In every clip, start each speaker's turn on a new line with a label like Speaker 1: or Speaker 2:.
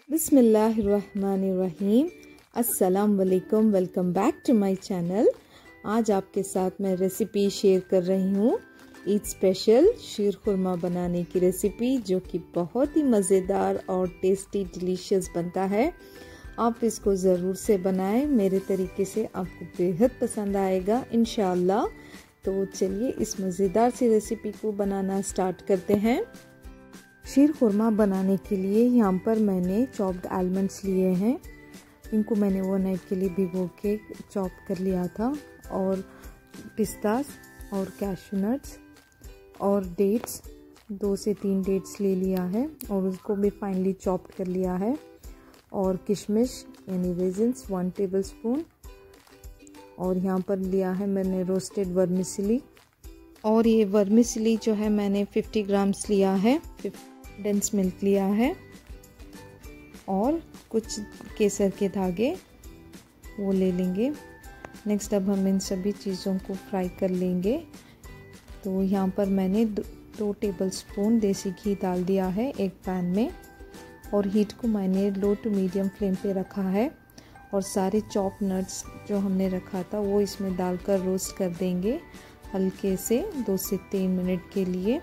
Speaker 1: बिस्मिल्लाहिर्रहमानिर्रहीम। अस्सलाम वालेकुम। Welcome back to my channel. आज आपके साथ मैं रेसिपी शेयर कर रही हूँ ईद स्पेशल शीर खुरमा बनाने की रेसिपी, जो कि बहुत ही मज़ेदार और टेस्टी डिलीशियस बनता है। आप इसको ज़रूर से बनाएं, मेरे तरीके से आपको बेहद पसंद आएगा इंशाअल्लाह। तो चलिए इस मज़ेदार सी रेसिपी को बनाना स्टार्ट करते हैं। शीर खुरमा बनाने के लिए यहाँ पर मैंने चॉप्ड आलमंड्स लिए हैं। इनको मैंने ओवरनाइट के लिए भिगो के चॉप कर लिया था, और पिस्तास और कैशू नट्स और डेट्स 2 से 3 डेट्स ले लिया है और उसको भी फाइनली चॉप्ड कर लिया है। और किशमिश यानी रेजिन्स 1 टेबलस्पून। और यहाँ पर लिया है मैंने रोस्टेड वर्मिसेली, और ये वर्मिसेली जो है मैंने 50 ग्राम्स लिया है। डेंस मिल्क लिया है और कुछ केसर के धागे वो ले लेंगे। नेक्स्ट अब हम इन सभी चीज़ों को फ्राई कर लेंगे। तो यहाँ पर मैंने 2 टेबलस्पून देसी घी डाल दिया है एक पैन में, और हीट को मैंने लो टू मीडियम फ्लेम पे रखा है। और सारे चॉप नट्स जो हमने रखा था वो इसमें डालकर रोस्ट कर देंगे हल्के से 2 से 3 मिनट के लिए।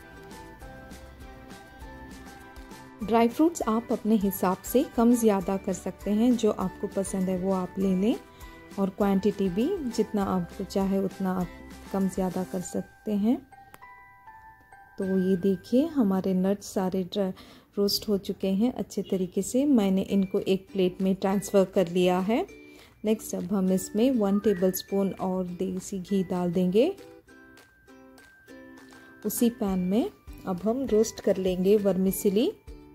Speaker 1: ड्राई फ्रूट्स आप अपने हिसाब से कम ज़्यादा कर सकते हैं, जो आपको पसंद है वो आप ले लें, और क्वांटिटी भी जितना आपको चाहे उतना आप कम ज़्यादा कर सकते हैं। तो ये देखिए हमारे नट्स सारे रोस्ट हो चुके हैं अच्छे तरीके से। मैंने इनको एक प्लेट में ट्रांसफ़र कर लिया है। नेक्स्ट अब हम इसमें 1 टेबलस्पून और देसी घी डाल देंगे। उसी पैन में अब हम रोस्ट कर लेंगे वर्मिसेली।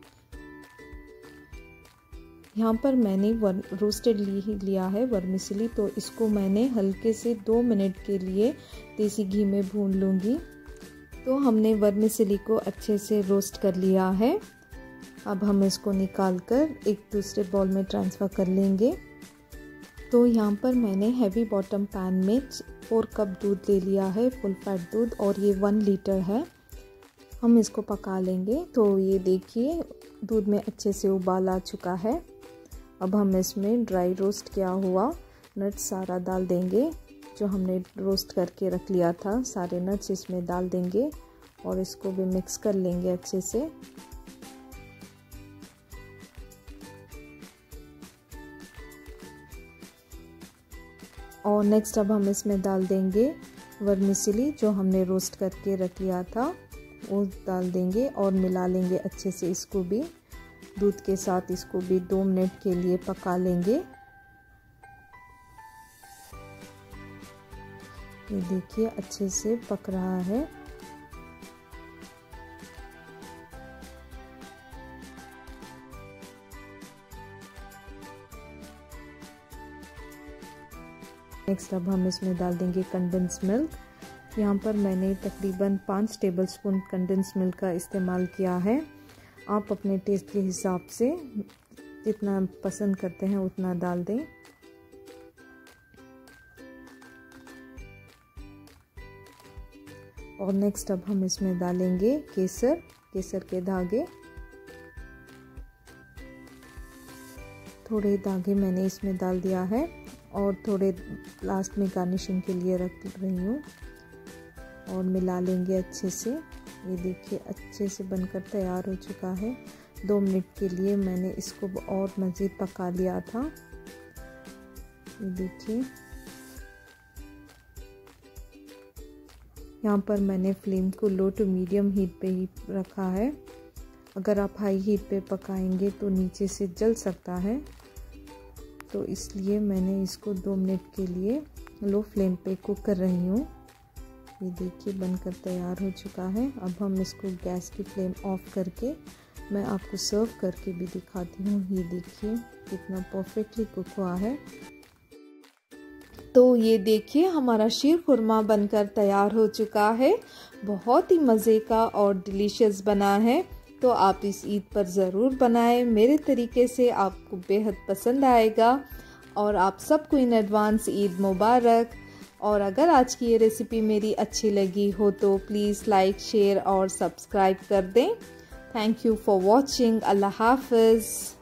Speaker 1: यहाँ पर मैंने रोस्टेड लिया है वर्मिसेली, तो इसको मैंने हल्के से 2 मिनट के लिए देसी घी में भून लूँगी। तो हमने वर्मिसेली को अच्छे से रोस्ट कर लिया है। अब हम इसको निकालकर एक दूसरे बाउल में ट्रांसफ़र कर लेंगे। तो यहाँ पर मैंने हैवी बॉटम पैन में 4 कप दूध ले लिया है, फुल फैट दूध, और ये 1 लीटर है। हम इसको पका लेंगे। तो ये देखिए दूध में अच्छे से उबाल आ चुका है। अब हम इसमें ड्राई रोस्ट किया हुआ नट्स सारा डाल देंगे, जो हमने रोस्ट करके रख लिया था। सारे नट्स इसमें डाल देंगे और इसको भी मिक्स कर लेंगे अच्छे से। और नेक्स्ट अब हम इसमें डाल देंगे वर्मिसेली, जो हमने रोस्ट करके रख लिया था वो डाल देंगे और मिला लेंगे अच्छे से। इसको भी दूध के साथ इसको भी 2 मिनट के लिए पका लेंगे। ये देखिए अच्छे से पक रहा है। नेक्स्ट अब हम इसमें डाल देंगे कंडेंस मिल्क। यहाँ पर मैंने तकरीबन 5 टेबलस्पून कंडेंस मिल्क का इस्तेमाल किया है। आप अपने टेस्ट के हिसाब से जितना पसंद करते हैं उतना डाल दें। और नेक्स्ट अब हम इसमें डालेंगे केसर के धागे। थोड़े धागे मैंने इसमें डाल दिया है और थोड़े लास्ट में गार्निशिंग के लिए रख रही हूँ, और मिला लेंगे अच्छे से। ये देखिए अच्छे से बनकर तैयार हो चुका है। 2 मिनट के लिए मैंने इसको और मज़ीद पका लिया था। ये देखिए यहाँ पर मैंने फ्लेम को लो टू मीडियम हीट पे ही रखा है। अगर आप हाई हीट पे पकाएंगे तो नीचे से जल सकता है, तो इसलिए मैंने इसको 2 मिनट के लिए लो फ्लेम पे कुक कर रही हूँ। ये देखिए बनकर तैयार हो चुका है। अब हम इसको गैस की फ्लेम ऑफ करके मैं आपको सर्व करके भी दिखाती हूँ। ये देखिए कितना परफेक्टली कुक हुआ है। तो ये देखिए हमारा शीर खुरमा बनकर तैयार हो चुका है। बहुत ही मज़े का और डिलीशियस बना है। तो आप इस ईद पर ज़रूर बनाएं, मेरे तरीके से आपको बेहद पसंद आएगा। और आप सबको इन एडवांस ईद मुबारक। और अगर आज की ये रेसिपी मेरी अच्छी लगी हो तो प्लीज़ लाइक, शेयर और सब्सक्राइब कर दें। Thank you for watching. Allah हाफ़िज़।